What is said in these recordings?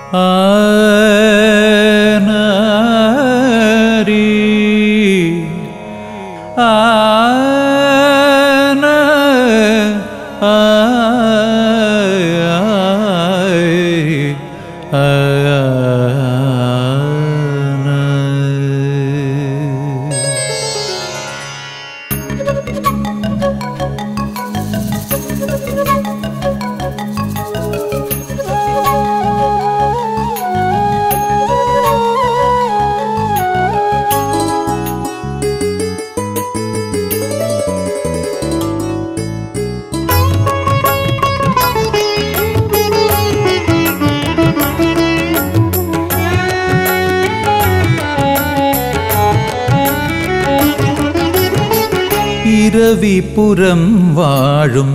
ഇരവിപുരം വാഴും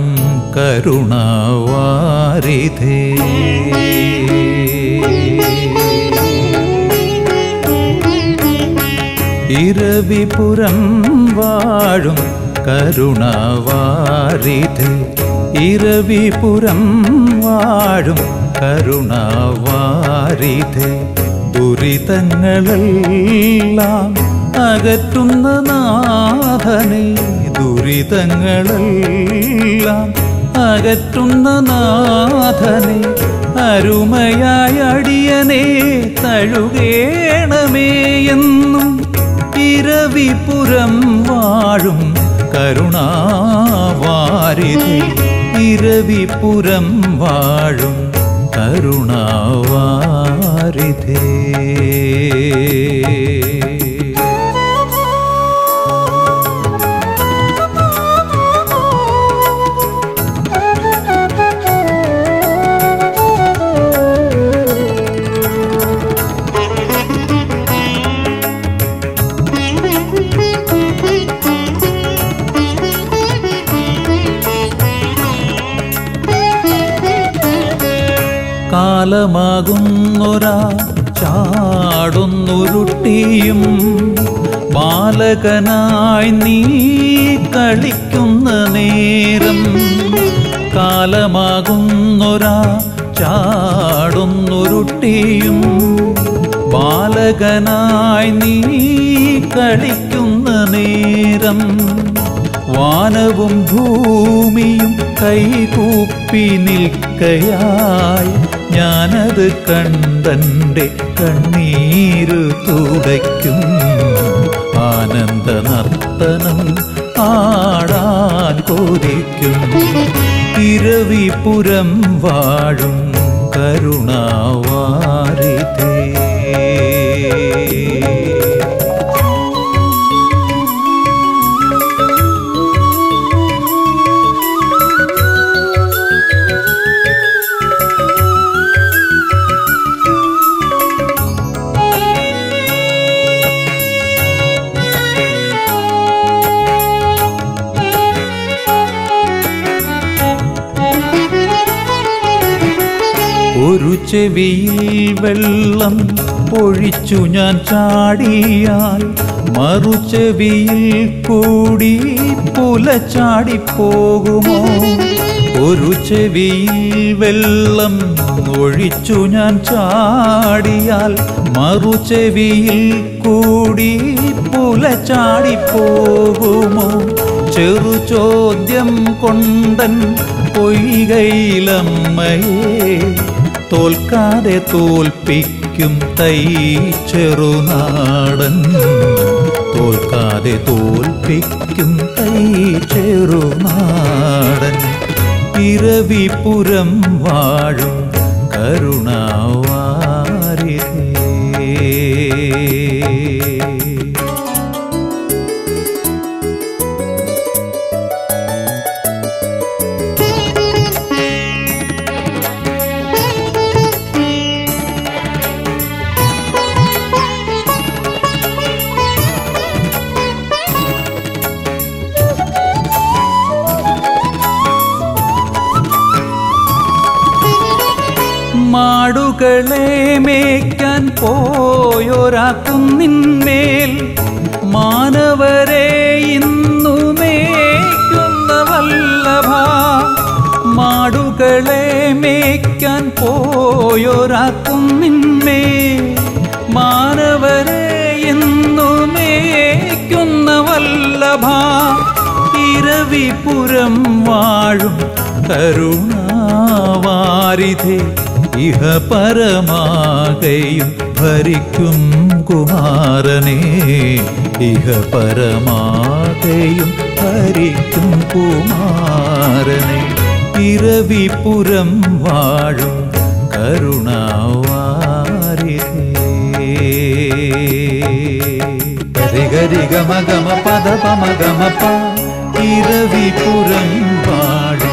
കരുണാവാരിധേ ഇരവിപുരം വാഴും കരുണാവാരിധേ ഇരവിപുരം വാഴും കരുണാവാരിധേ ദുരിതങ്ങളെല്ലാം അകറ്റുന്ന നാഥനെ ദുരിതങ്ങളെല്ലാം അകറ്റുന്ന നാഥനെ അരുമയായ അടിയനെ തഴുകേണമേ എന്നും ഇരവിപുരം വാഴും കരുണാവാരിധേ ഇരവിപുരം വാഴും കരുണാവാരിധേ കാലമാകുന്നൊരാ ചാടുന്നുരുട്ടിയും ബാലകനായി നീ കളിക്കുന്ന നേരം കാലമാകുന്നൊരാ ചാടുന്നുരുട്ടിയും ബാലകനായി നീ കളിക്കുന്ന നേരം വാനവും ഭൂമിയും കൈകൂപ്പി നിൽക്കയായി ഞാനത് കണ്ടെൻ്റെ കണ്ണീരു തുടയ്ക്കും ആനന്ദ നർത്തനം ആടാൻ കൊതിക്കും ഇരവിപുരം വാഴും കരുണാവാരിധേ ഒരു ചെവിയിൽ വെള്ളം ഒഴിച്ചു ഞാൻ ചാടിയാൽ മറുചെവിയിൽ കൂടി പുല ചാടിപ്പോകുമോ ഒരു ചെവിയിൽ വെള്ളം ഒഴിച്ചു ഞാൻ ചാടിയാൽ മറുചെവിയിൽ കൂടി പുല ചാടിപ്പോകുമോ ചെറു ചോദ്യം കൊണ്ടൻ പൊയ്കയിലമ്മയെ തോൽക്കാതെ തോൽപ്പിക്കും തൈ ചെറുനാടൻ തോൽക്കാതെ തോൽപ്പിക്കും തൈ ചെറുനാടൻ ഇരവിപുരം വാഴും കരുണാവാരിധേ മാടുകളെ മേയ്ക്കാൻ പോയൊരാ കുന്നിന്മേൽ മാനവരെ ഇന്നു മേയ്ക്കുന്ന വല്ലഭ മാടുകളെ മക്കളെ മേയ്ക്കാൻ പോയൊരാക്കുന്നിന്മേ മാനവരെ എന്നു മേയ്ക്കുന്ന വല്ലഭ ഇരവിപുരം വാഴും കരുണാവാരിധേ ഇഹ പരമാകയും ഭരിക്കും കുമാരനെ ഇഹ പരമാകയും ഭരിക്കും കുമാരനെ ഇരവിപുരം വാഴും കരുണാവാരിധേ ഗരി ഗമ ഗമ പദ പമ ഗമ പ ഇരവിപുരം വാഴും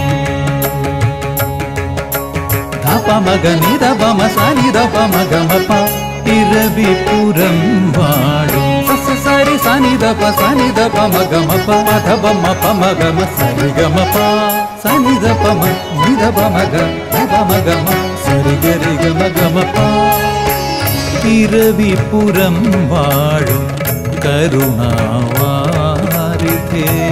പമഗനി ദമ സനി ദമ പ ഇരവിപുരം വാഴും സരി സനി ദപ സനി ദമ ഗമ പ മധ പമഗമ സരി ഗമ പ സനി ദമ നിദ പമഗ ഗമ സരി ഗരി ഗമ ഗമ പ ഇരവിപുരം വാഴും കരുണാവാരിധേ